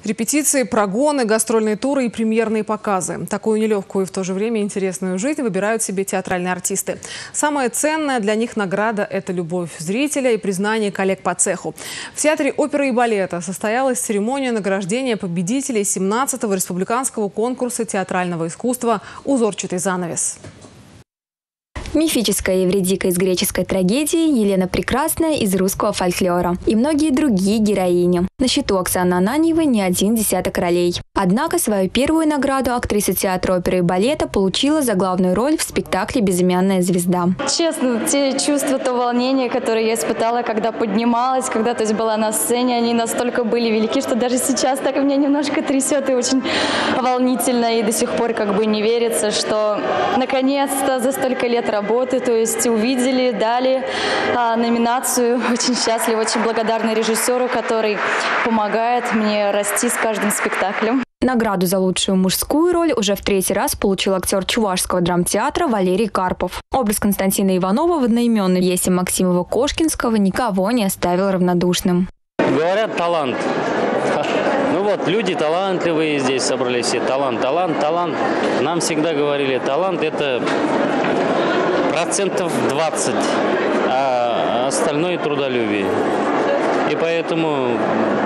Репетиции, прогоны, гастрольные туры и премьерные показы. Такую нелегкую и в то же время интересную жизнь выбирают себе театральные артисты. Самая ценная для них награда – это любовь зрителя и признание коллег по цеху. В Театре оперы и балета состоялась церемония награждения победителей 17-го республиканского конкурса театрального искусства «Узорчатый занавес». Мифическая Евридика из греческой трагедии, Елена Прекрасная из русского фольклора и многие другие героини. На счету Оксаны Ананьевой не один десяток ролей. Однако свою первую награду актриса театра оперы и балета получила за главную роль в спектакле «Безымянная звезда». Честно, те чувства, то волнение, которое я испытала, когда поднималась, когда была на сцене, они настолько были велики, что даже сейчас так меня немножко трясет и очень волнительно. И до сих пор не верится, что наконец-то за столько лет работы, увидели, дали номинацию. Очень счастлива, очень благодарна режиссеру, который помогает мне расти с каждым спектаклем. Награду за лучшую мужскую роль уже в третий раз получил актер Чувашского драмтеатра Валерий Карпов. Образ Константина Иванова в одноименной пьесе Максимова-Кошкинского никого не оставил равнодушным. Говорят, талант. Люди талантливые здесь собрались все. Талант. Нам всегда говорили, талант – это 20%, а остальное – трудолюбие. И поэтому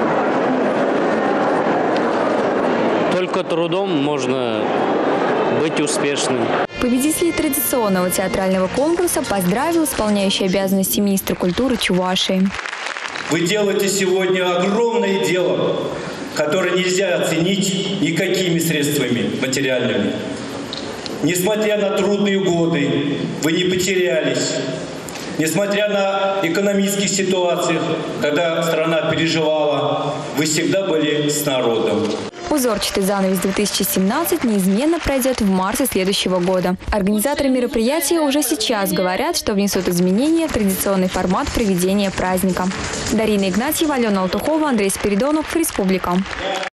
только трудом можно быть успешным. Победителей традиционного театрального конкурса поздравил исполняющий обязанности министра культуры Чувашии. Вы делаете сегодня огромное дело, которое нельзя оценить никакими средствами материальными. Несмотря на трудные годы, вы не потерялись. Несмотря на экономические ситуации, когда страна переживала, вы всегда были с народом. «Узорчатый занавес 2017» неизменно пройдет в марте следующего года. Организаторы мероприятия уже сейчас говорят, что внесут изменения в традиционный формат проведения праздника. Дарина Игнатьева, Алена Алтухова, Андрей Спиридонов, Республика.